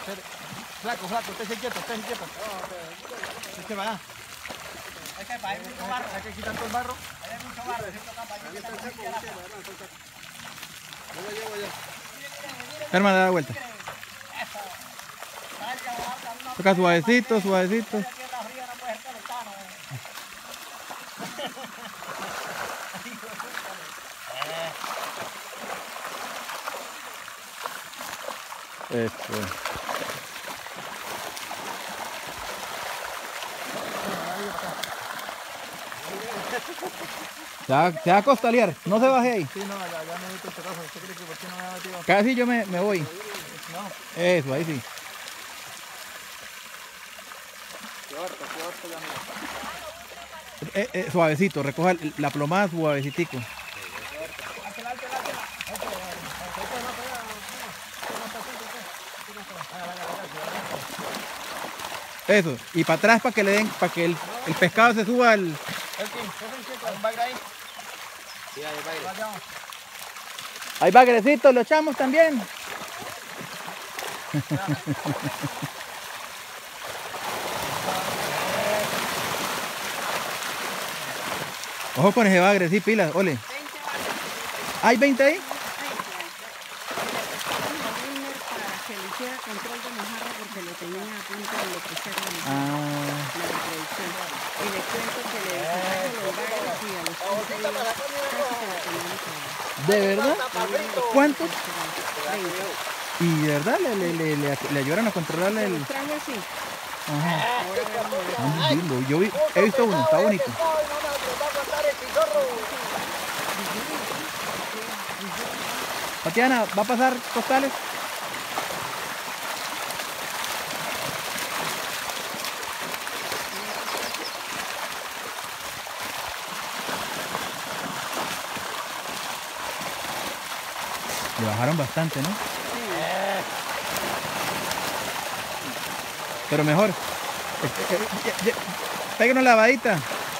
Flaco, esté quieto. Es que va. Es que hay mucho barro. Hay que quitar todo el barro. Hay mucho barro. Yo lo llevo ya. Hermano, da la vuelta. Toca suavecito. Esto. Se va a costalear, no se baje ahí. Sí, no, ya me meto el pedazo. ¿Usted cree que por qué no me ha metido? Casi yo me voy. No. Eso, ahí sí. Qué harto ya mira. Suavecito, recoja la plomada suavecitico. Eso, y para atrás para que le den, para que el pescado se suba al... ¿Un bagre ahí? Sí, ahí va. Hay bagrecitos, lo echamos también. Ojo con ese bagre, sí, pilas, ole. 20 bagres. ¿Hay 20 ahí? 20 para que le hiciera control de mojarra porque lo tenía a punto de enloquecer la reproducción. Y le cuento que le sacaron los bagres y a los 15 días casi que la teníamos ahora. ¿De verdad? ¿Cuántos? 20. Y de verdad le ayudaron a controlar el... Los traje así. Ajá. Ahora vemos a ver. Muy lindo. Yo he visto uno, está bonito. Tatiana, ¿va a pasar costales? Le bajaron bastante, ¿no? Pero mejor. Péguenos la lavadita.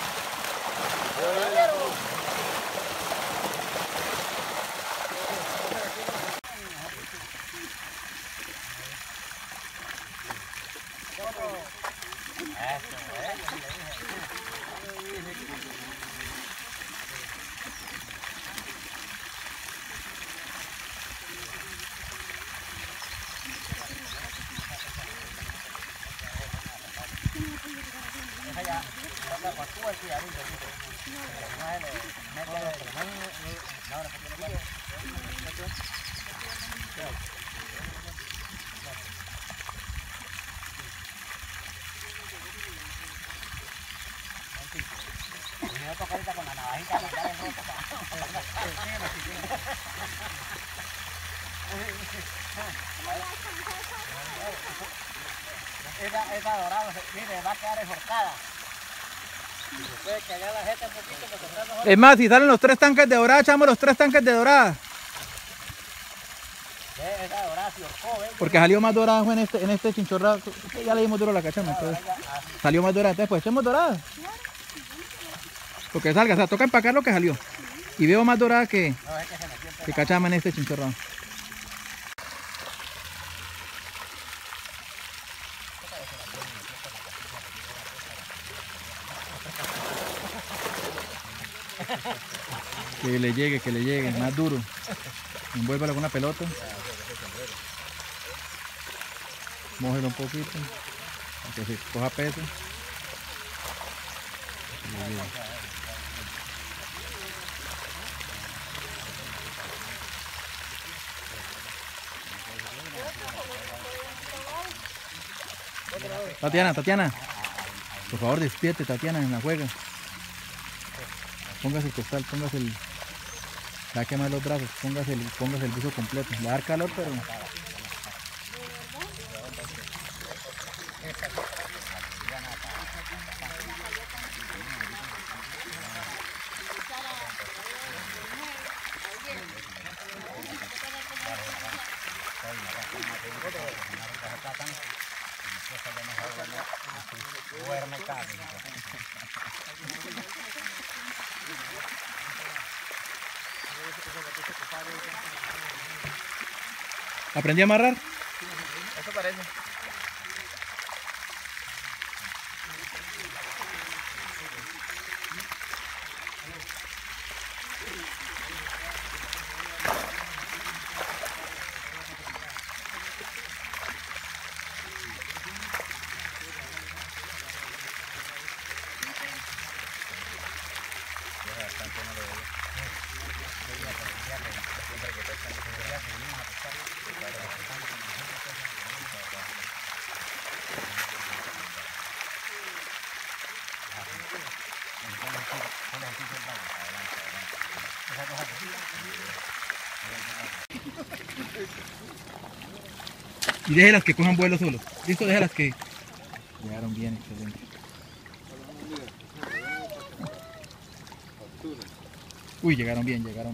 Esa dorada, mire, va a quedar enjorcada. Puede que haga la jeta un poquito porque está mejor. Es más, si salen los 3 tanques de dorada, echamos los 3 tanques de dorada. Esa dorada se horcó, ¿ves? Porque salió más dorada fue en este chinchorrado. Ya le dimos duro a la cachama, entonces salió más dorada. Entonces pues echemos dorada. Lo que salga, o sea, toca empacar lo que salió. Y veo más dorada que cachama en este chinchorrado. Que le llegue, más duro. Envuélvalo con una pelota. Mójelo un poquito. Para que se coja peso. Tatiana. Por favor, despierte, Tatiana, en la juega. Póngase el costal, póngase el... Va a quemar los brazos, póngase el buzo completo. Le va a dar calor, pero... ¿Aprendí a amarrar? Eso parece. Y déjelas que cojan vuelo solo. Listo, déjelas que... Llegaron bien, excelente. Uy, llegaron bien, bien.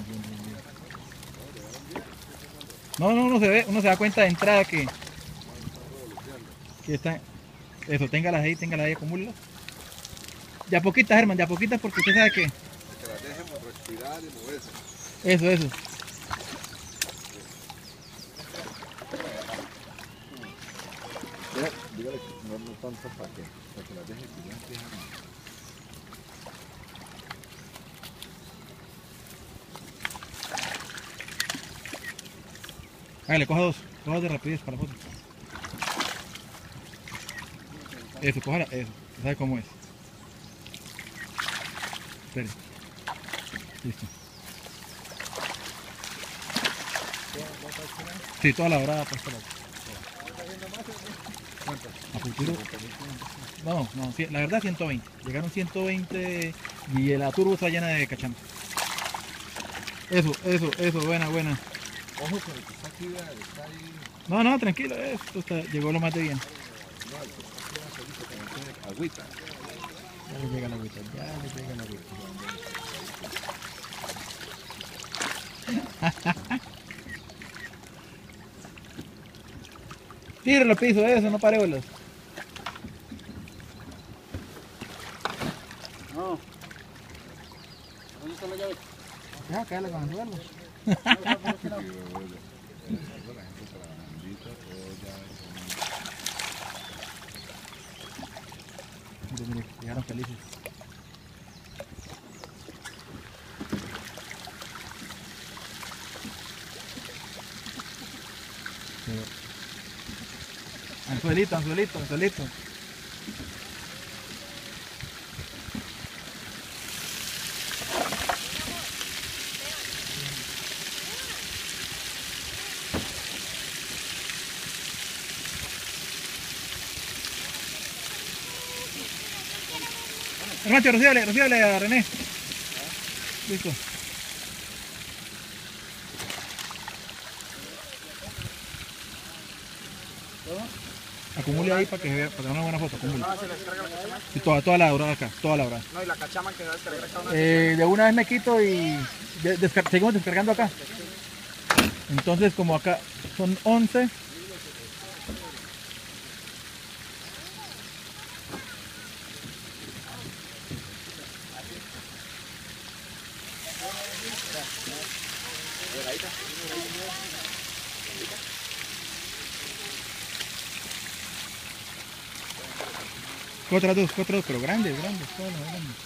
No, uno se da cuenta de entrada que están... Eso, téngalas ahí, acumúlalas. Ya poquitas, Herman, ya poquitas porque usted sabe que... Que las dejemos respirar y moverse. Eso. Dígale que no tanto para que las deje que ya empiezan a... Hágale, coja dos de rapidez para la foto. Eso, cójala, eso, ¿sabe cómo es? Espere. Listo. Sí, toda la dorada puesta la... A futuro... No, la verdad 120. Llegaron 120 y la turbo está llena de cachama. Eso, buena. Ojo con el que está aquí, vea, está ahí... No, tranquilo, esto llegó lo más de bien. No, el que está aquí solito que no tiene agüita. Ya le llega la agüita, Tíralo al piso, eso, no pare bolas. No. ¿Dónde está la llave? Ya, cállala con el suelo. Mire, llegaron felices. Anzuelito. Hermano, recíbale a René. Listo. Acumule ahí para que se vea, para tener una buena foto. Acumule. ¿Se le descarga la cachama? Y toda la dorada acá, toda la dorada. No, y la cachama que va a descargar cada una. De una vez me quito y seguimos descargando acá. Entonces, como acá son 11. Otras dos, pero grandes, todas las grandes.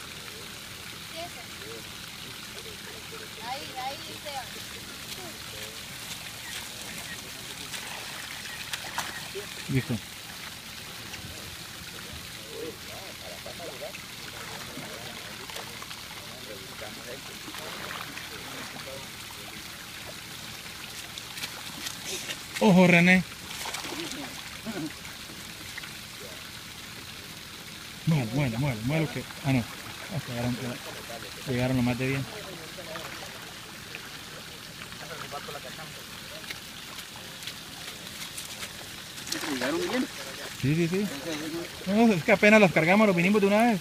Ahí, Esteban. Listo. Ojo, René. Muévelo que... Ah, no. Llegaron lo más de bien. ¿Llegaron bien? Sí. No, es que apenas las cargamos, los vinimos de una vez.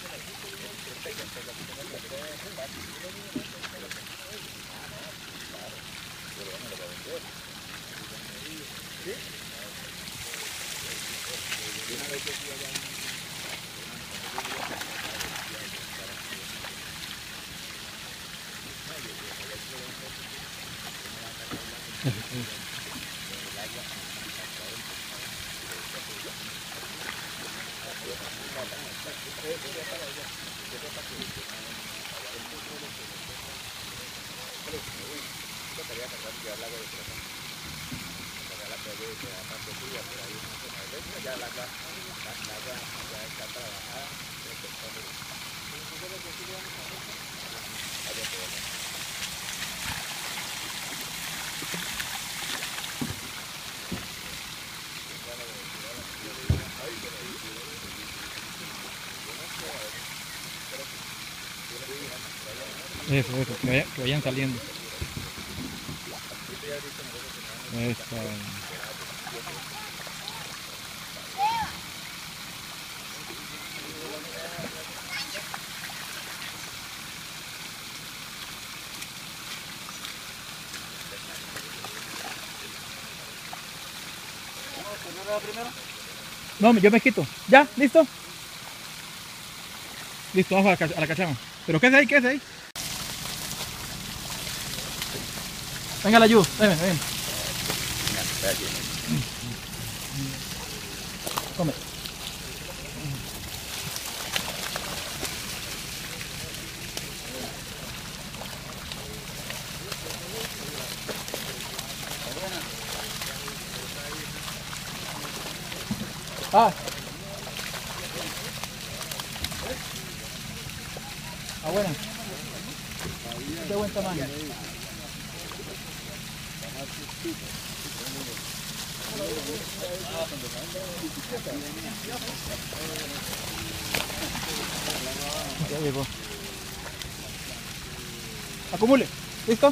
Eso, que vayan saliendo. Eso. No, yo me quito. ¿Ya? ¿Listo? Listo, vamos a la cachama. ¿Pero qué es ahí? ¿Qué es ahí? Venga, la ayuda. Ven. Come. Ah. Ah, buena. De buen tamaño. Ya llegó. Acumule. ¿Listo?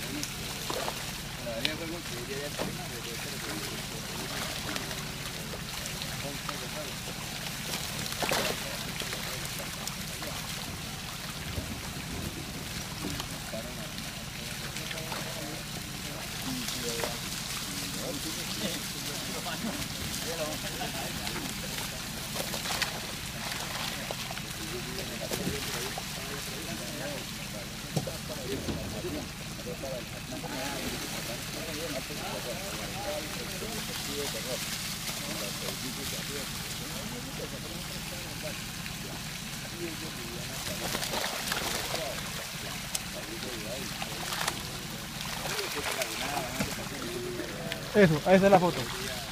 Eso, esa es la foto.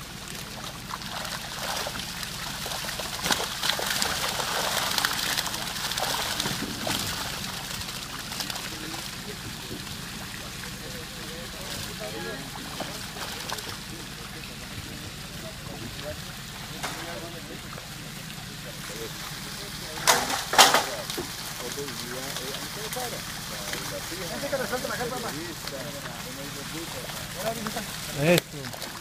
Eso.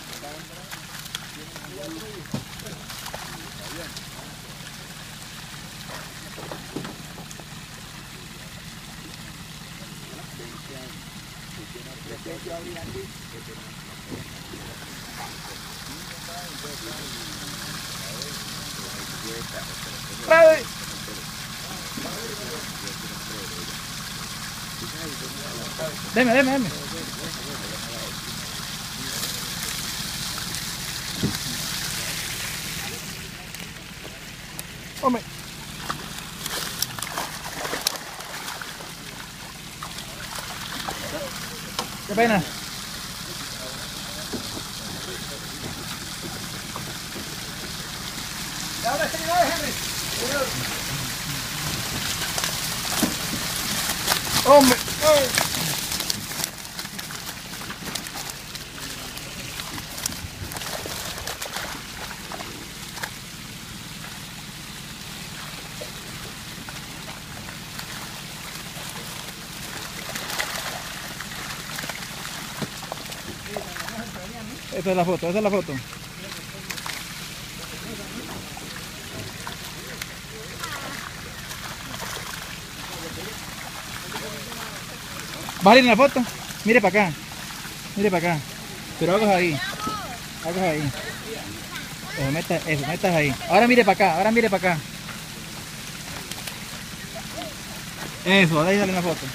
¡Ay! Deme. Hombre. Qué pena. Ahora sí, Henry. Hombre. ¡Ay! Esa es la foto, ¿Vale en la foto? Mire para acá. Pero hagas ahí. Eso, metas ahí. Ahora mire para acá, Eso, ahí sale la foto.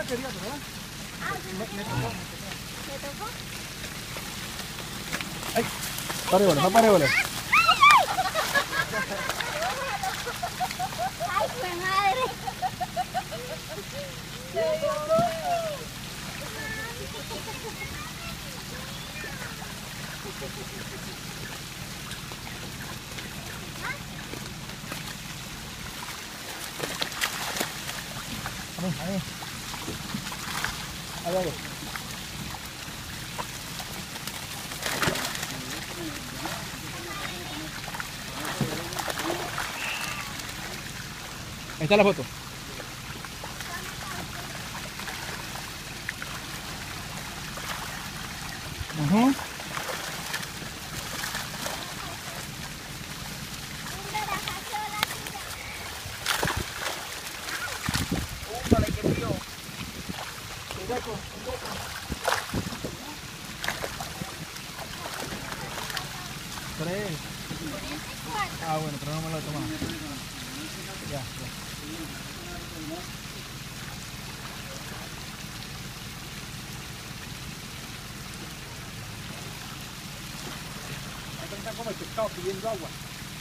querías, ¿verdad? Me tocó. ¿Te tocó? Ay, paréboles, no paréboles. ¡Ay, qué madre! Ahí. Ahí. Ahí está la foto. Ajá. Tres. Ah, bueno, pero no me lo he tomado. Ya. Están como el pescado pidiendo agua.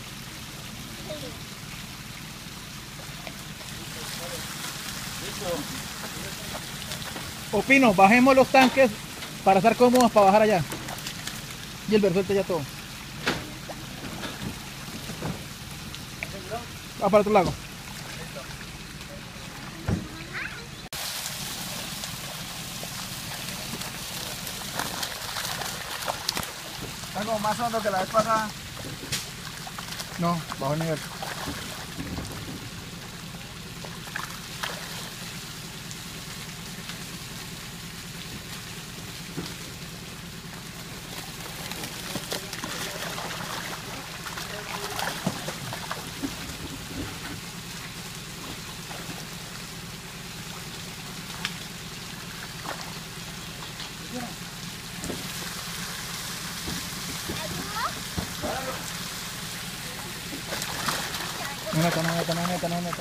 Opino, bajemos los tanques para estar cómodos para bajar allá. Y el suelta ya todo. Va para otro lado. Está como más hondo que la vez pasada. No, bajo el nivel. No meta.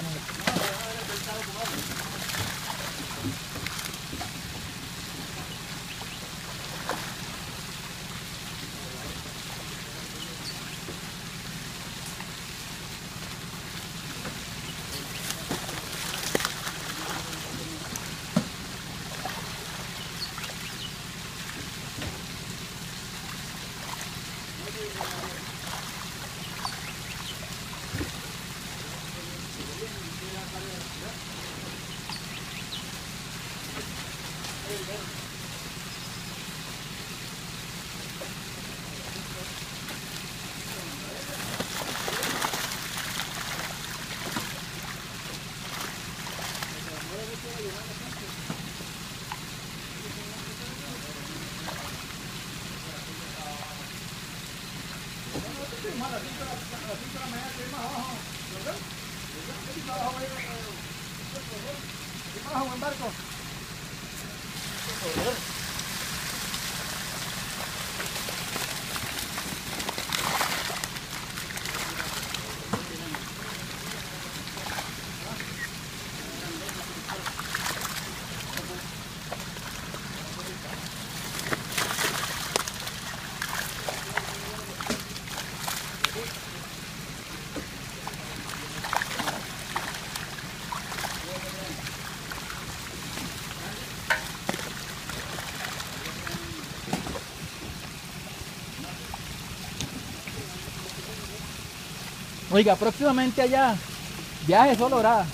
Oiga, próximamente allá, viaje solo Dorada.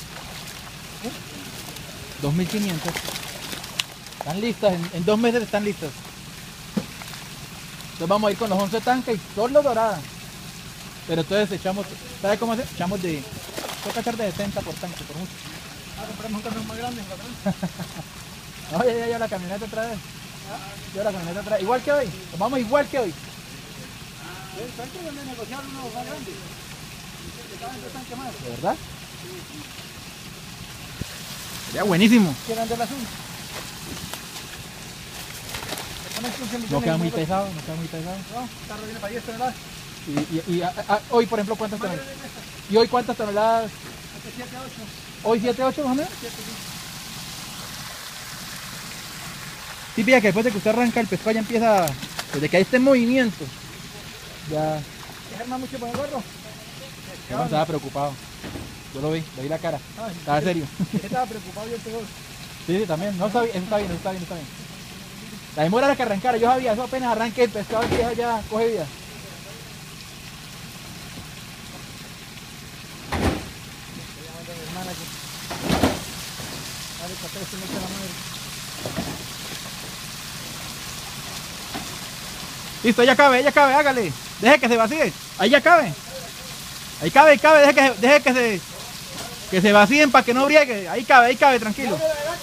2.500. Están listas, en 2 meses están listas. Entonces vamos a ir con los 11 tanques y solo Dorada. Pero entonces echamos, ¿sabe cómo hacer? Echamos de, toca echar de 60 por tanque, por mucho. Ah, compramos un camión más grande, patrón. No, ya la camioneta otra vez. Ya la camioneta otra vez. Igual que hoy, nos vamos igual que hoy. El tanque donde negociar uno más grande. ¿De verdad? Sería buenísimo. ¿Quieren hacer el asunto? No queda muy pesado, no queda muy pesado. No, el carro viene para 10 toneladas. Hoy, por ejemplo, ¿cuántas toneladas? ¿Y hoy cuántas toneladas? Hasta 7 a 8. ¿Hoy 7, 8 más o menos? 7, Sí, pilla que después de que usted arranca el pescado ya empieza, desde que hay este movimiento, ya... ¿Germán mucho por el gorro? Germán estaba preocupado. Yo lo vi la cara. Estaba serio. Estaba preocupado yo peor. Sí, sí, también. No, está bien, eso está bien, eso está bien, está bien. La demora era que arrancara, yo sabía, eso apenas arranque el pescado empieza ya, coge vida. Listo, ya cabe, hágale. Deje que se vacíe. Ahí ya cabe. Ahí cabe, deje que se vacíen para que no briegue. Ahí cabe, tranquilo.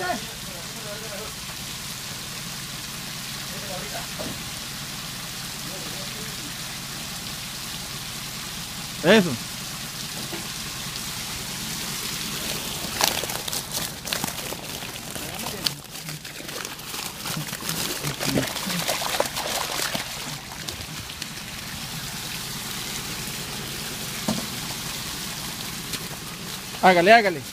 Eso. Hágale.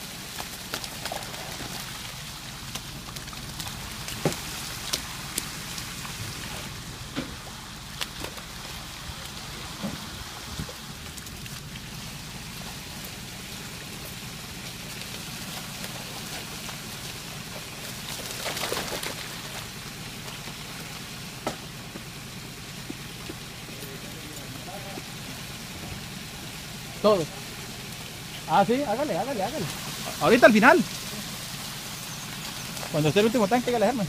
Todo. Ah, sí, hágale. Ahorita al final. Cuando esté el último tanque, hágale, Germán.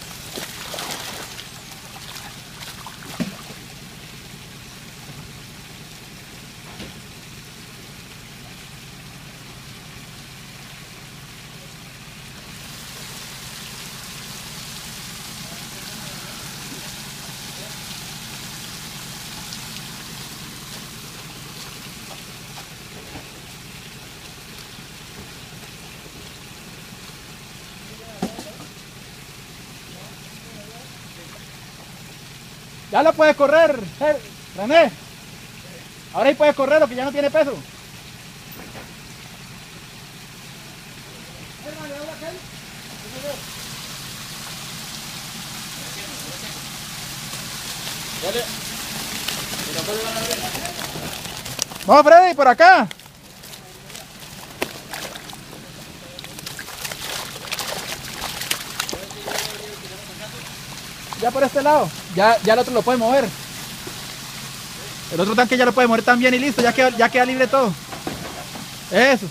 Ya lo puedes correr, René. Ahora sí puedes correr, lo que ya no tiene peso. Vamos, Freddy, por acá. Ya por este lado. Ya el otro lo puede mover. El otro tanque ya lo puede mover también y listo. Ya queda libre todo. Eso.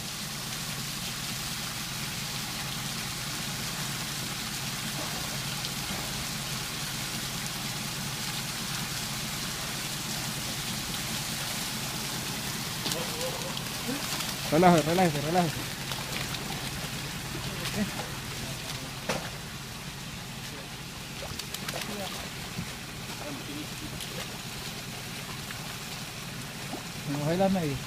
Relájese. Me mojé las medias.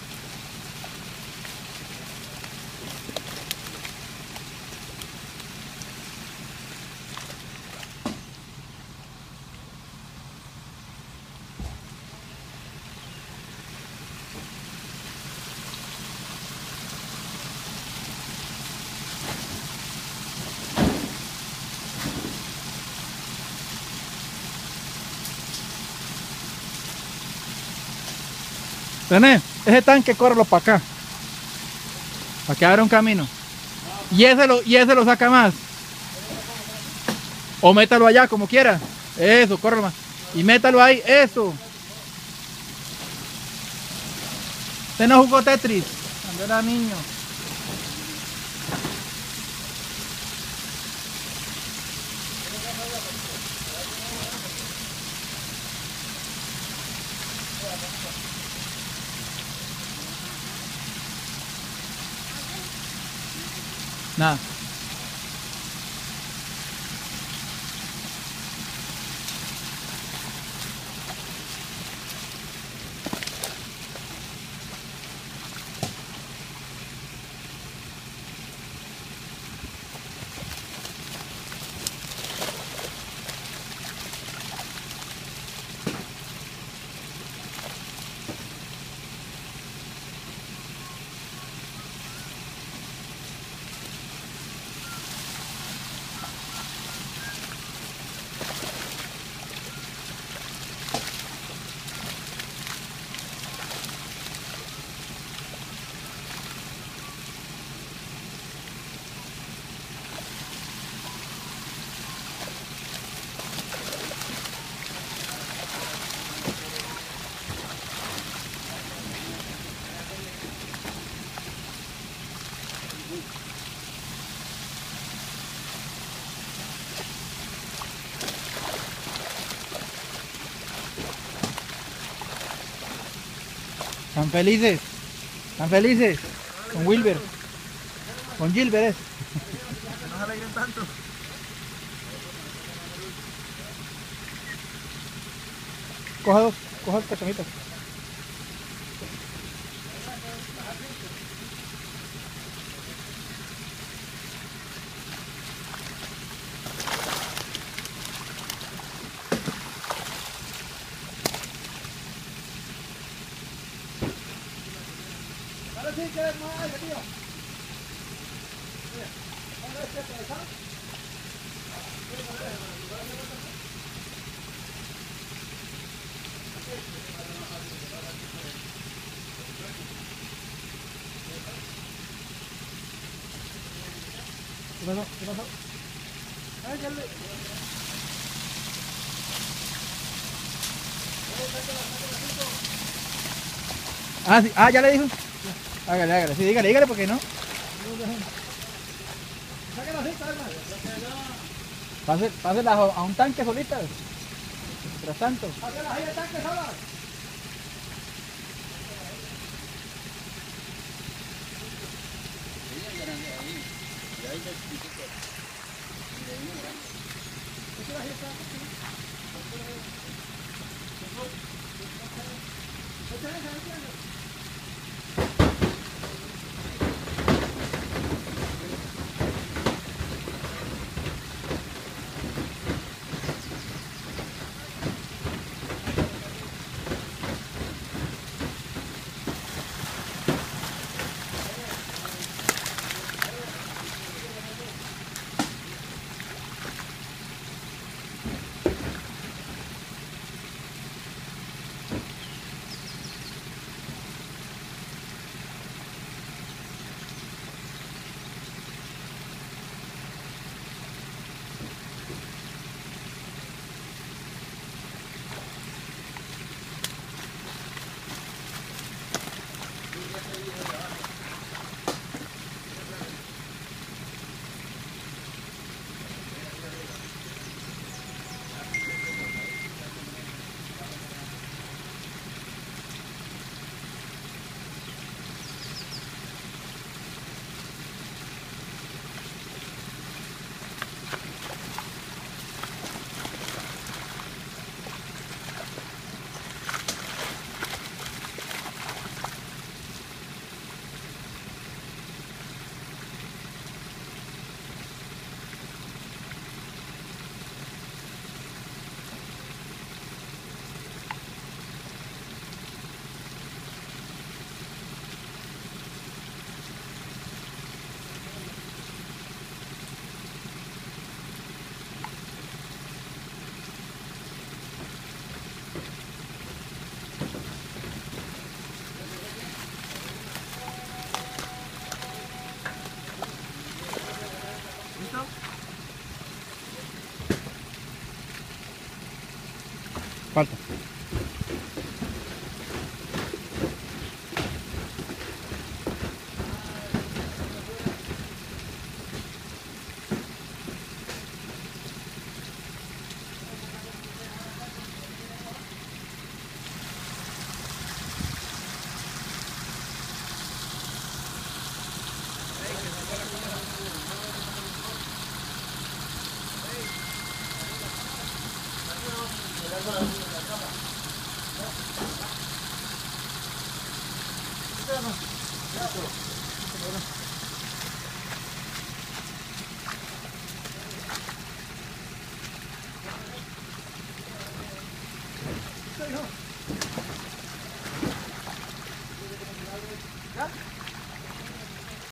René, ese tanque córrelo para acá. Para que abra un camino. Y ese lo saca más. O métalo allá como quiera. Eso, córrelo más. Y métalo ahí, eso. Usted no jugó Tetris cuando era niño. Nada. Están felices. Están felices. Con Wilber. Con Gilbert es. No se alegren tanto. Coja dos personitas. Ahora sí que es más aire, tío. ¿Qué pasó? ¿Qué pasó? Ay, ya le... Ah, sí. Ah, ya le dijo. Hágale, hágale. Sí, dígale, dígale, porque no. Pásela a un tanque solita. Mientras tanto. Pásela ahí al tanque sola. Falta. No.